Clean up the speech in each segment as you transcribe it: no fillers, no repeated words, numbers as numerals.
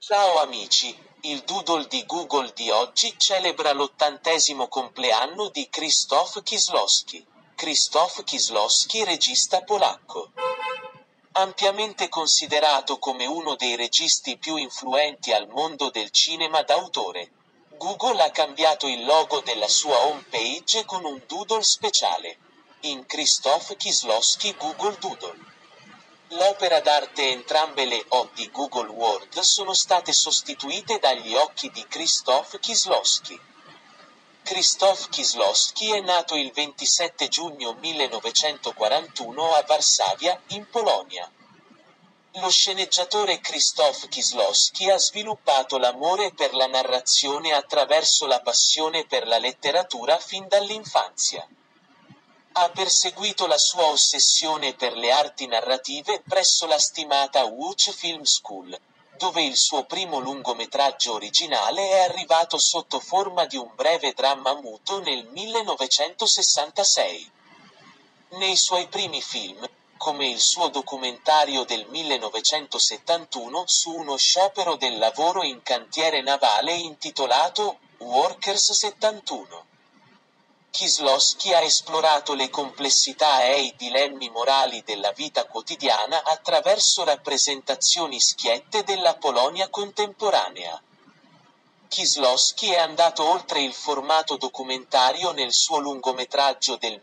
Ciao amici, il doodle di Google di oggi celebra l'80° compleanno di Krzysztof Kieślowski. Krzysztof Kieślowski, regista polacco. Ampiamente considerato come uno dei registi più influenti al mondo del cinema d'autore, Google ha cambiato il logo della sua home page con un doodle speciale. In Krzysztof Kieślowski Google Doodle. L'opera d'arte entrambe le O di Google World sono state sostituite dagli occhi di Krzysztof Kieślowski. Krzysztof Kieślowski è nato il 27 giugno 1941 a Varsavia, in Polonia. Lo sceneggiatore Krzysztof Kieślowski ha sviluppato l'amore per la narrazione attraverso la passione per la letteratura fin dall'infanzia. Ha perseguito la sua ossessione per le arti narrative presso la stimata Łódź Film School, dove il suo primo lungometraggio originale è arrivato sotto forma di un breve dramma muto nel 1966. Nei suoi primi film, come il suo documentario del 1971 su uno sciopero del lavoro in cantiere navale intitolato Workers 71. Kieślowski ha esplorato le complessità e i dilemmi morali della vita quotidiana attraverso rappresentazioni schiette della Polonia contemporanea. Kieślowski è andato oltre il formato documentario nel suo lungometraggio del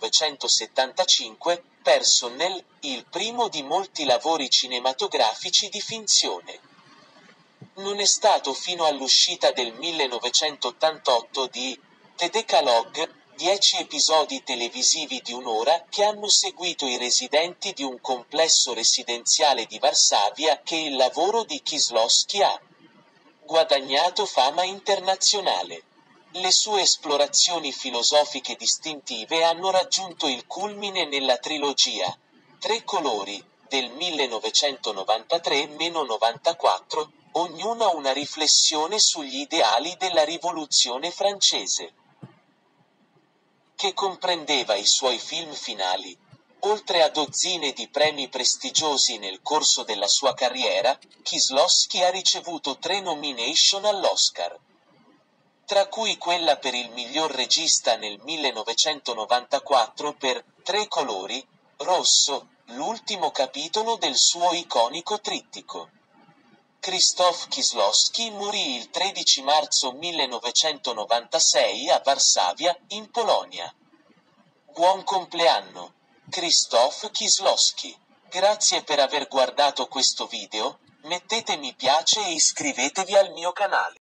1975, Personnel, il primo di molti lavori cinematografici di finzione. Non è stato fino all'uscita del 1988 di The Decalogue, 10 episodi televisivi di un'ora che hanno seguito i residenti di un complesso residenziale di Varsavia che il lavoro di Kieślowski ha guadagnato fama internazionale. Le sue esplorazioni filosofiche distintive hanno raggiunto il culmine nella trilogia Tre colori, del 1993-94, ognuna una riflessione sugli ideali della Rivoluzione francese, che comprendeva i suoi film finali. Oltre a dozzine di premi prestigiosi nel corso della sua carriera, Kieślowski ha ricevuto 3 nomination all'Oscar, tra cui quella per il miglior regista nel 1994 per Tre colori, rosso, l'ultimo capitolo del suo iconico trittico. Krzysztof Kieślowski morì il 13 marzo 1996 a Varsavia, in Polonia. Buon compleanno, Krzysztof Kieślowski. Grazie per aver guardato questo video, mettete mi piace e iscrivetevi al mio canale.